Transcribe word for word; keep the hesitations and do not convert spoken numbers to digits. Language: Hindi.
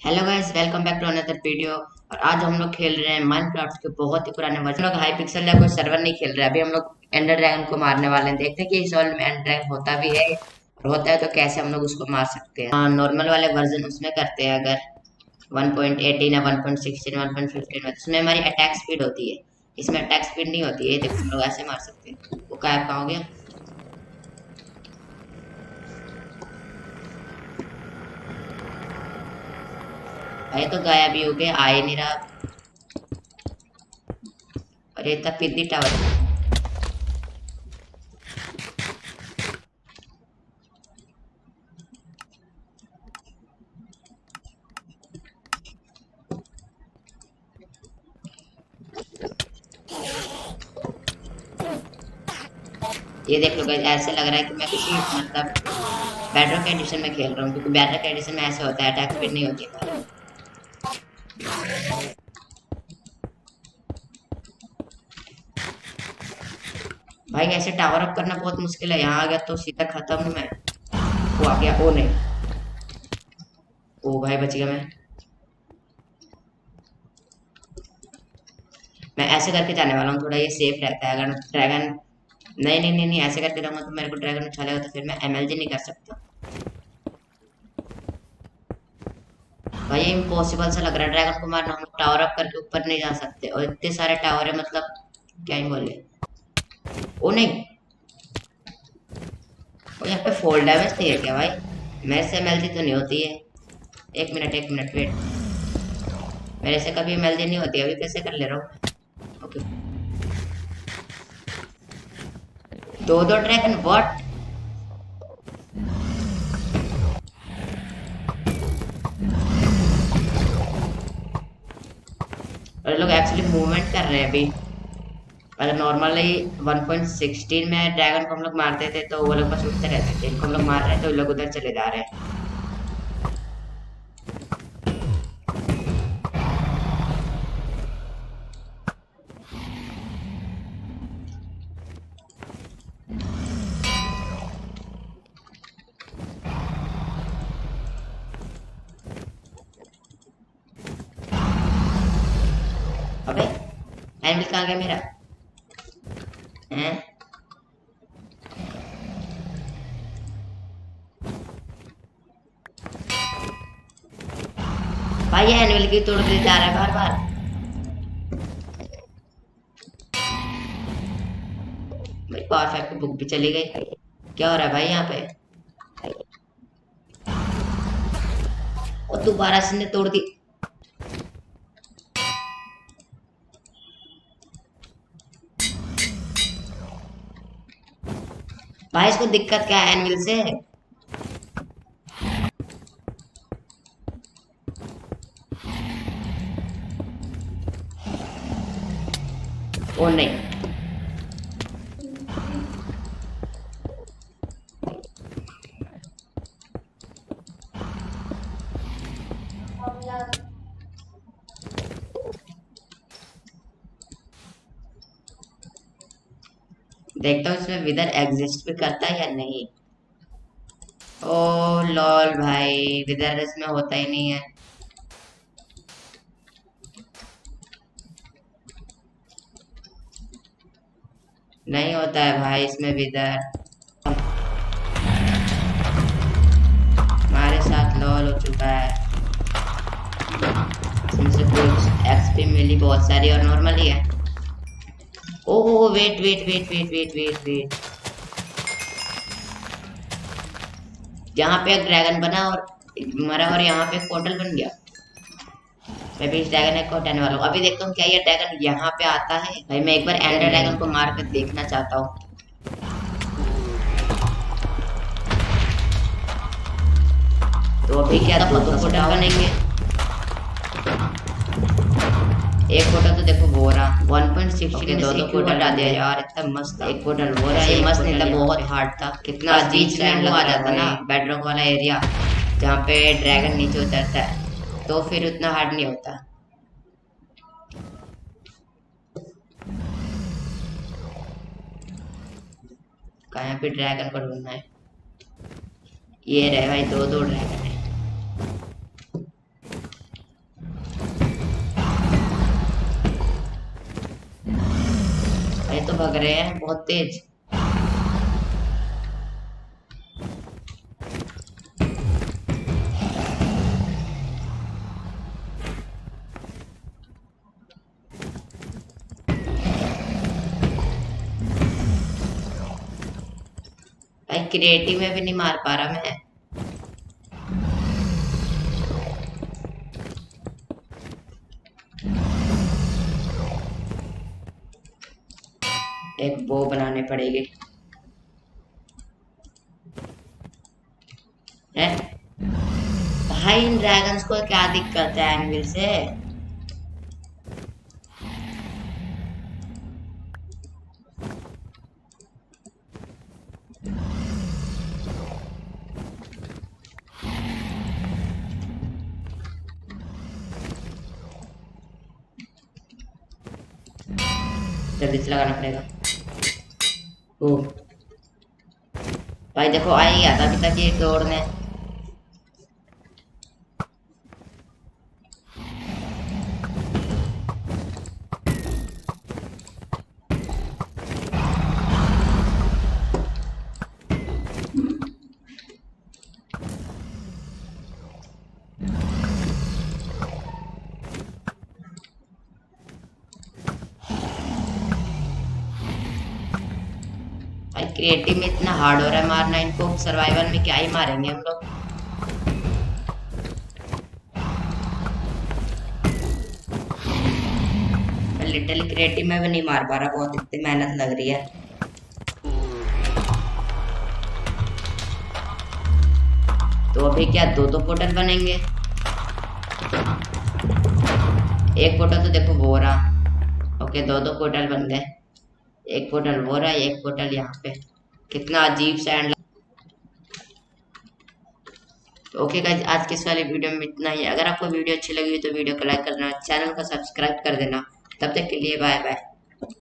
Hello guys, welcome back to another video. और आज हम लोग खेल रहे हैं माइनक्राफ्ट के बहुत ही पुराने वर्जन। हम लोग हाई पिक्सल या कोई सर्वर नहीं खेल रहे हैं। अभी हम लोग एंडर ड्रैगन को मारने वाले हैं। देखते हैं कि इस वर्ल्ड में एंडर ड्रैगन होता भी है, और होता है तो कैसे हम लोग उसको मार सकते हैं। हाँ, नॉर्मल वाले वर्जन उसमें करते हैं। अगर वन पॉइंट एटीन या one point sixteen one point fifteen में उसमें हमारी अटैक स्पीड होती है। इसमें अटैक स्पीड नहीं होती है। देखो हम लोग ऐसे मार सकते हैं। वो गायब कहाँ हो गया? भाई तो गायब ही हो गया, आ ही नहीं रहा। अरे इतना पिद्दी टावर। ये देख लो गाइस, ऐसे लग रहा है कि मैं किसी मतलब बेडरॉक एडिशन में खेल रहा हूँ, क्योंकि बेडरॉक एडिशन में ऐसे होता है, अटैक स्पीड नहीं होती है। भाई ऐसे टावर अप करना बहुत मुश्किल है। यहाँ आ गया तो सीधा खत्म हूँ मैं। वो आ गया, ओ नहीं। ओ भाई बच गया मैं। मैं ऐसे करके जाने वाला हूँ, थोड़ा ये सेफ रहता है। अगर ड्रैगन नहीं नहीं नहीं नहीं ऐसे करके रहूंगा तो मेरे को ड्रैगन उछालेगा लेगा, तो फिर मैं एमएलजी नहीं कर सकता। भाई ये इम्पॉसिबल सा लग रहा है ड्रैगन को मारना। हम टावर अप करके ऊपर नहीं जा सकते, और इतने सारे टावर है, मतलब क्या ही बोले। ओ नहीं, और यहाँ पे फॉल डैमेज नहीं है क्या भाई? मेरे से एमएलजी तो नहीं होती है। एक मिनट एक मिनट वेट। मेरे से कभी एमएलजी नहीं होती, अभी कैसे कर ले रहा हूँ? ओके, दो दो ड्रैगन व्हाट? और लोग एक्चुअली मूवमेंट कर रहे हैं अभी। अगर नॉर्मली वन पॉइंट सिक्सटीन में ड्रैगन को हम लोग मारते थे तो वो लोग बस उठते रहते थे। इनको हम लोग मार रहे हैं तो वो लोग उधर चले जा रहे हैं। अबे एनिमल कहाँ गया मेरा? हैं? भाई ये एनिमल की तोड़ के जा रहा है बार बार। मेरी पावर फाइव की बुक भी चली गई। क्या हो रहा है भाई यहाँ पे? और दोबारा से ने तोड़ दी। भाई इसको दिक्कत क्या है एनिमल से? ओ नहीं, देखता हूँ इसमें विदर एग्जिस्ट भी करता है या नहीं। ओ लॉल भाई, विदर इसमें होता ही नहीं है। नहीं होता है भाई इसमें विदर। हमारे साथ लॉल हो चुका है। इनसे कुछ एक्सपी मिली बहुत सारी, और नॉर्मल ही है। Oh wait wait wait wait wait wait wait, यहाँ पे एक ड्रैगन बना और मरा, और यहाँ पे एक पोर्टल बन गया। मैं भी इस ड्रैगन को हटाने वाला हूँ। अभी देखता हूँ क्या ये ड्रैगन यहाँ पे आता है। भाई मैं एक बार एंडर ड्रैगन को मार कर देखना चाहता हूँ। तो अभी क्या था, दो पोर्टल बनेंगे। एक पोर्टल तो देखो वो रहा, वन पॉइंट सिक्स के दो दो पोर्टल हटा दिया यार, इतना मस्त। एक पोर्टल वो रहा, ये मस्त नहीं था, बहुत हार्ड था। कितना बीच में वो आ जाता ना बेडरॉक वाला एरिया, जहाँ पे ड्रैगन नीचे उतरता है, तो फिर उतना हार्ड नहीं होता। कहाँ पे ड्रैगन को ढूंढना है? ये रहे भाई, दो दो ड्रैगन है। रहे हैं बहुत तेज। भाई क्रिएटिव में भी नहीं मार पा रहा मैं। एक बो बनाने पड़ेगी है। भाई इन ड्रैगन्स को क्या दिक्कत है एंविल से। जल्दी से लगाना पड़ेगा। ओ भाई देखो आ ही गया था अभी तक ये दौड़ने। भाई क्रिएटिव में इतना हार्ड हो रहा है मारना इनको, सर्वाइवल में क्या ही मारेंगे हम लोग। लिटिल क्रिएटिव में भी नहीं मार पा रहा, बहुत इतनी मेहनत लग रही है। तो अभी क्या दो दो पोर्टल बनेंगे। एक पोर्टल तो देखो वो रहा। ओके दो दो पोर्टल बन गए। एक पोर्टल वो रहा, एक पोर्टल यहाँ पे। कितना अजीब सा एंड। ओके गाइस आज के इस वाले वीडियो में इतना ही। अगर आपको वीडियो अच्छी लगी तो वीडियो को लाइक कर देना, चैनल को सब्सक्राइब कर देना। तब तक के लिए बाय बाय।